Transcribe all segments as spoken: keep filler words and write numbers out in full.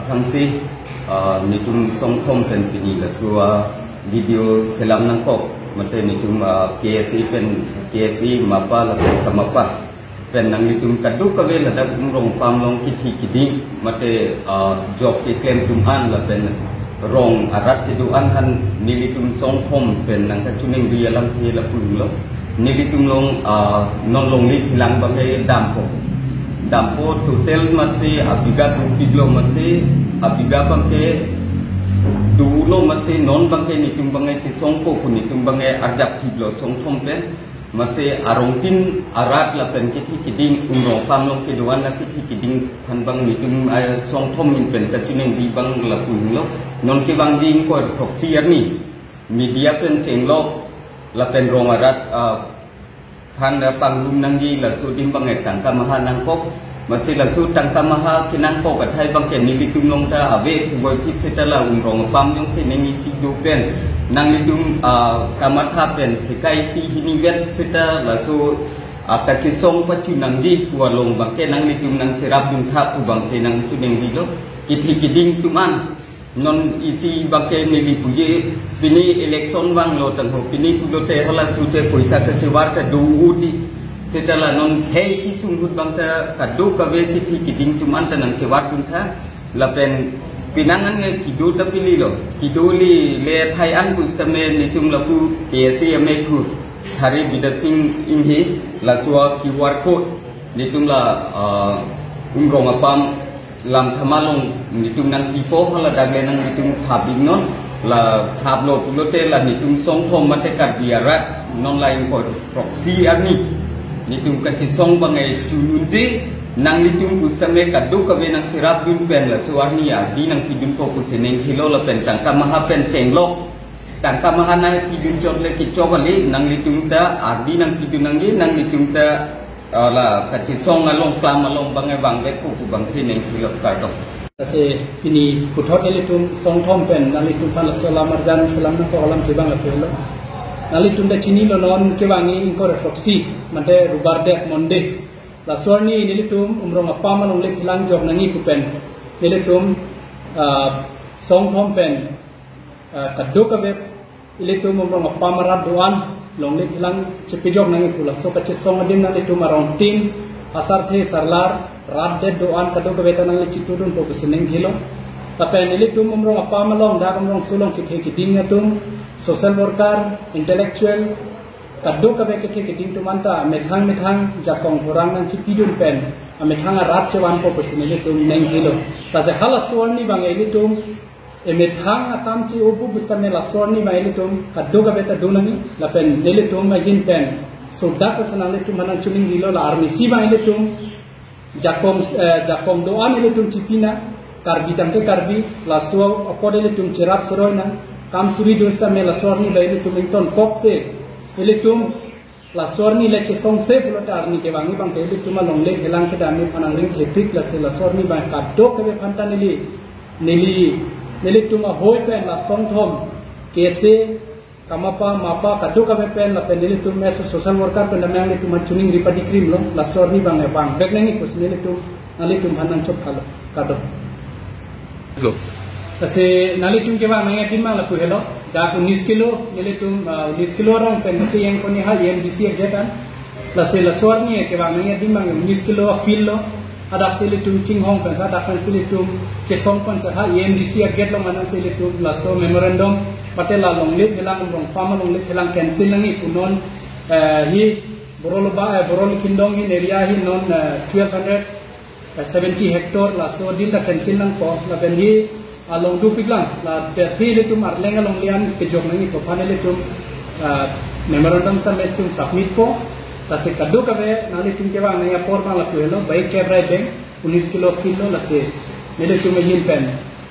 ทั้งสินิตุมสองคมเป็นปีนี้ละส่วนวิดีโอเซลัมนังกบมันเป็นนิตุมเคซีเป็นเคซีมาปะละเป็นกรรมปะเป็นนังนิตุมกัดดูกเวลระดับอุ้มรองปามลงคิดที่คิดดิ้งมันเป็นจอบที่เคลมตุมอันละเป็นรองอารัตที่ดูอันทันนิลิตุมสองคมเป็นนังกัจจุนิงเรียลังเทละปุ่นลงนิลิตุมลงนอนลงลิพลังบางเอดามโพดามโพตุเตลมันสิอภิกาตุปิกลมันสิอภิกาบางเอดูโลมันสินอนบางเอนิตุมบางเอที่สองโพคุณนิตุมบางเออาจับพิบลสองคมเป็นมันสิอารมณ์กินอารัตละเป็นคิดที่คิดดิ้งอุ้มรองปามลงคิดวันละคิดที่คิดดิ้งพันบางนิตุมไอสองคมมันเป็นกัจจุนิงดีบางละปุ่นลงนนที่บางยิงก็ถกเสียนี่มีเดียเป็นเจงโลกละเป็นรองอารัตพันปังลุมนังยีละสูดิมบางเอกต่างกรรมหานังพกมาสิละสูต่างกรรมหาคินังพกกับไทยบางเกนิลิตุมลงตาอเวกบอยพิเศษละอุ้มรองปั๊มยงสิเนงิสิดูเป็นนังลิตุมกรรมธาเป็นสิไกสิฮินิเวตสิตาละสูกัจจิทรงปัจจุนังยีหัวลงบางเกนังลิตุมนังสิรับยุนทับอุบังเสนังจุเนงดีโลกิดกิดิ้งตุมันnon isi bangke nili puji pini election bang lo tan ho pini pulo te hala sute poisa ka chewar ka du uti setala non hei ki sungut bang ta ka du ka ve ki ki kiding tuman tan ang chewar pun tha la pen pinangan nge kidu ta pili lo kiduli le thai an kustame nitum la pu kesi ame ku thari bidasing inhi la suwa Q R code nitum la umrong apam làm tham long nitum nang tipo hala dagle nang nitum thabing non la thablo pulote la nitum song thom mate kat biarat non lain ko proxy ani nitum kati song bangai chununji nang nitum ustame kaddu kabe nang sirap dun pen la suwarni ya di nang pidun ko kuseneng hilo la pen tangka maha pen cenglok tangka maha na pidun jot le ki chobali nang nitum da adi nang pidun nang gi nang nitum da la kati song along klam along bangai bang ve ku ku bang sineng hilok ka dok ase ini puthot elitum song thom pen nalitum pan salam arjan salam na ko alam ke bang apelo nalitum da chini lo non ke bangi ko proxy mate rubar dek monde la sorni nilitum umrong apa malong le hilang job nangi ku pen nilitum song thom pen kaddo ka ve elitum umrong apa marat doan long le hilang cepijok nangi pula so ka song adim nang itu marong tin asar the sarlar rat de doan kado ka beta nang le chitudun po kuseneng hilo tapen ile tum umrong apa malong da umrong sulong ki the ki ding atum social worker intellectual kado ka be ki the ki ding tu manta methang methang jakong horang nang chipidun pen amethang rat chewan po kuseneng tum neng hilo ta se hala suarni bang ile tum emethang atam chi obu bustame la sorni ba elitum kaddo ga beta donani la pen nelitum ma hin pen soda ko sanale tum manan chuning dilo la army si ba elitum jakom jakom doan elitum chipina karbi tamte karbi la so apod elitum cherap soroina kam suri dosta me la sorni ba elitum inton kok se elitum la sorni le che song se pulota army ke bangi bang ke elitum ma longle helang ke dami panang ring thepik la se la sorni ba kaddo ke be phanta neli neli nilitum a hoi pen la song thom kese kamapa mapa kadu ka pen la pen nilitum mes social worker pen namang nilitum chuning ripadi krim lo la sorni bang bang bek nengi kus nilitum nalitum hanan chop kalo kado go ase nalitum ke ba ngai timang la pu helo da unis kilo nilitum unis kilo rong pen che yang koni ha yen dc getan la se la sorni ke ba ngai timang unis kilo fil lo ada selitum ching hong kan sa da kan selitum che song kan sa ha em d c get lo manan selitum la so memorandum patela long lit helang rong pama long lit helang cancel ngi punon hi borol ba borol kindong hi area hi non twelve seventy hectare la so din da cancel nang ko la ben hi along du piklang la de thi litum arlenga long lian ke jok ngi ko panele tum memorandum sta mestum submit ko la se kaddo ka ve nali tum ke ba ngai apor ma la tuelo baik ke brai deng unis kilo filo la se nele tum hin pen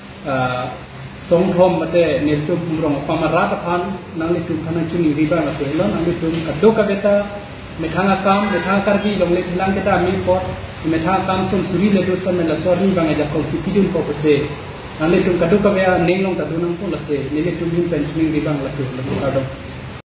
song thom mate nel tum rong pamara ta phan nali tum khana chuni riba la tuelo nali tum kaddo ka beta methanga kam methanga karbi long le hilang ke ta mi ko methanga kam son suri le dos ka me la sorni ba ngai ja ko chipidun ko se nali tum kaddo ka ve nei long ta dunang ko la se nele tum hin pen chuni riba la tuelo